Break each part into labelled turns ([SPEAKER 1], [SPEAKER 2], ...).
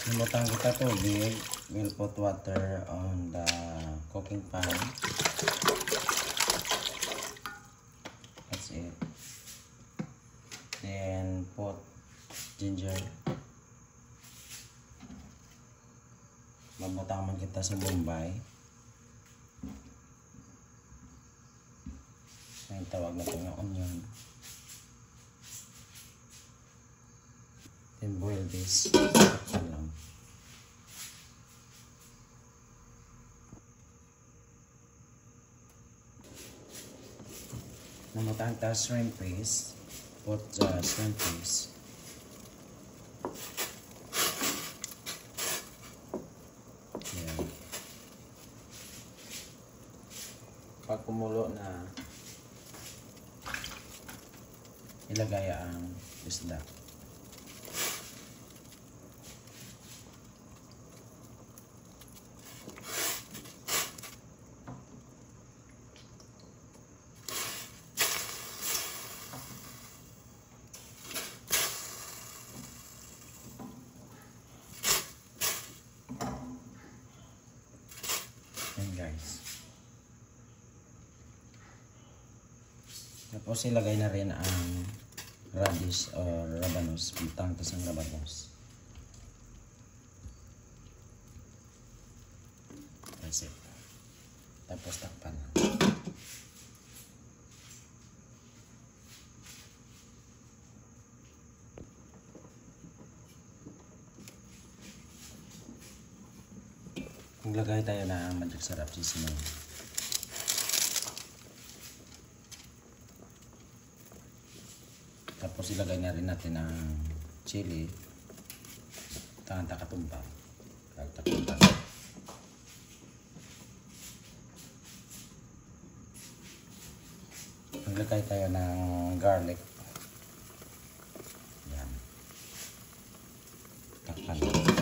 [SPEAKER 1] Lumutang kita tubig. We'll put water on the cooking pan. That's it. Then put ginger. Lumutang man kita sa Bombay. Ang tawag na ito ng onion. Then boil this. Namutang ta shrimp paste. Put the shrimp paste. Yan. Pag kumulo na, ilagay ang isda. Yan guys. Tapos ilagay na rin ang radish or rabanos. Bintang tas ang rabanos. That's it. Tapos takpan. Maglagay tayo ng magic sarap seasoning. Tapos ilagay na rin natin ang chili. Tangan takatumpang. Takatumpang. Maglagay tayo ng garlic. Yan. Takpan.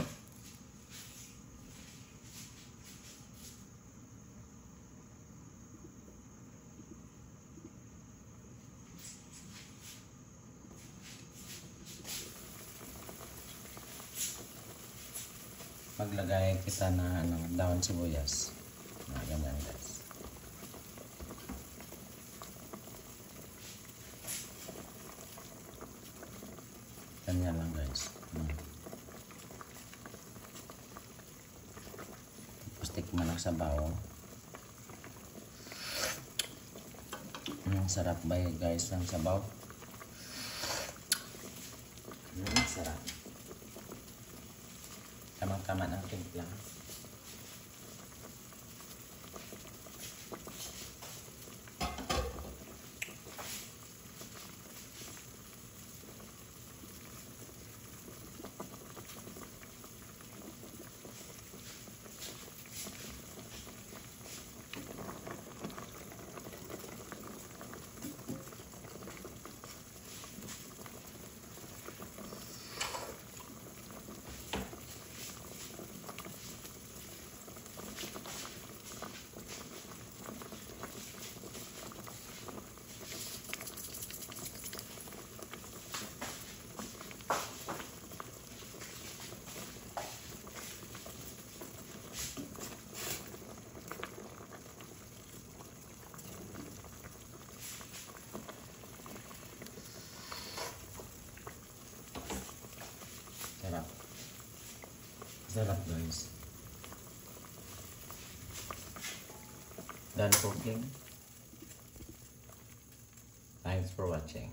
[SPEAKER 1] Maglagay kita na daon sibuyas. Ganyan guys. Ganyan lang guys. Tapos tikman ang sabaw. Sarap ba guys ang sabaw? Sarap. Tamang-tama ng timpla. Sarap. Sarap guys. Done cooking. Thanks for watching.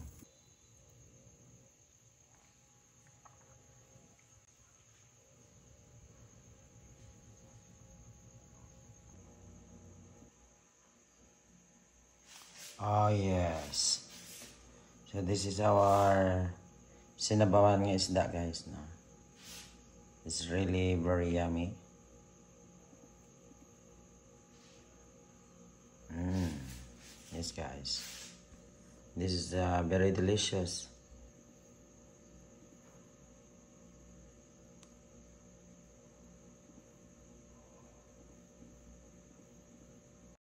[SPEAKER 1] Oh yes. So this is our sinabawan ng isda guys. No? It's really very yummy. Yes guys. This is very delicious.